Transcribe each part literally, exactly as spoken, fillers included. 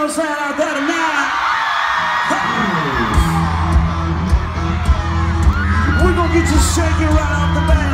girls out there tonight. We're gonna get you shaking right off the bat.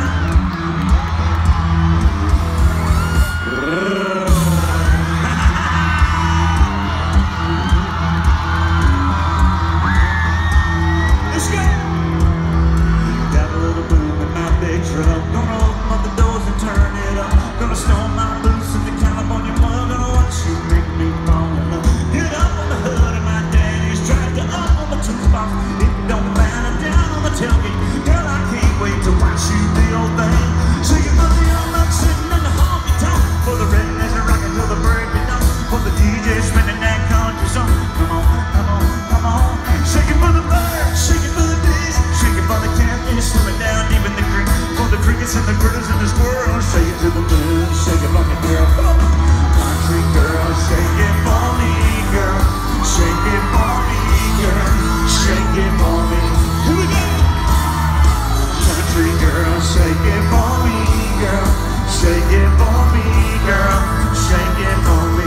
Let's go. Got a little boom in my big truck. Gonna open up the doors and turn it up. Gonna store my boots in the California mud. Gonna watch you make me fall in love. Get up on the hood of my daddy's tractor, up on the toolbox. If you don't mind, I'm down on the tailgate. Girl, I can't wait to watch you do your thing. Shake it for the young buck sitting in the honky tonk. For the rednecks and rockin' till the break of dawn. For the D J spinning that country song. Come on, come on, come on. Shake it for the birds, shake it for the bees. Shake it for the catfish swimming down deep in the creek. For the crickets and the critters and the squirrels. Shake it to the moon, shake it for me, girl. Come on. Country girl, shake it for me, girl. Shake it for me, girl. Shake it for me. Here we go. Country girl, shake it for me, girl. Shake it for me, girl. Shake it for me.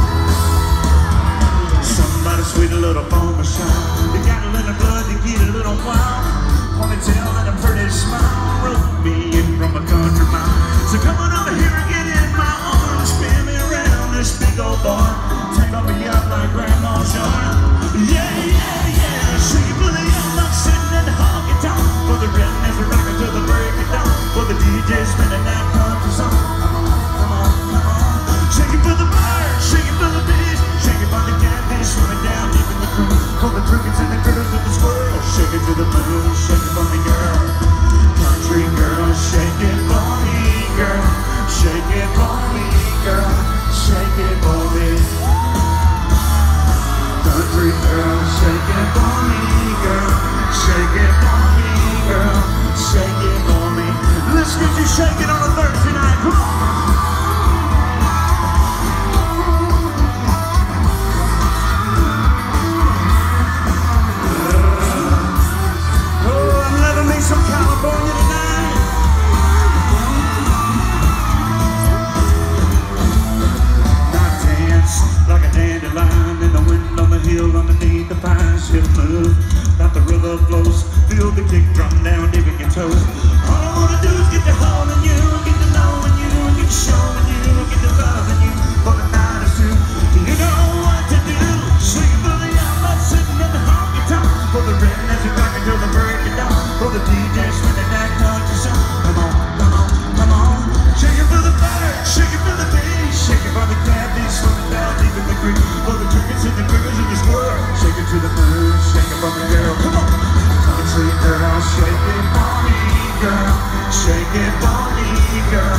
Somebody sweet a little bummer shine. You got a little blood to get a little wild. Ponytail and a pretty smile. Rope me in from a country mile. So come on over here and get in my arms. Spin me around this big old barn. Take on me up like grandma's yarn. Yeah, yeah, yeah. Shake it for the young buck sitting in the honky tonk. For the rednecks and rockin' till the break of dawn. For the D J spinning that country song. Come on, come on, come on. Shake it for the birds, shake it for the bees. Shake it for the catfish swimming down deep in the creek. For the crickets and the critters and the squirrels. Shake it to the moon, shake it for me, girl. Country girl, shake it for me, girl. Shake it for me, girl. Shake it for me. Country girl, shake it for me, girl. Shake it for me, girl. Shake it for me. Let's get you shaking on a Thursday night. Come on. Oh, I'm loving me some California tonight. I dance like a dandelion in the wind on the hill underneath the pines. She'll move like the river flows. Feel the kick drum down deep in your toes. All I wanna do is get to holding you, get to knowing you, get to showing you, get to loving you for the night or two. You know what to do. Shake it for the young buck sitting in the honky tonk. For the rednecks and rockin' till the break of dawn. For the D J spinning that country song. Come on, come on, come on. Shake it for the birds, shake it for the bees. Shake it for the catfish swimming down deep in the creek. For the crickets and the crickets and the squirrels. Shake it to the moon, shake it for me, girl. Come on. Country girl, shake it for me, girl. Shake it for me, girl.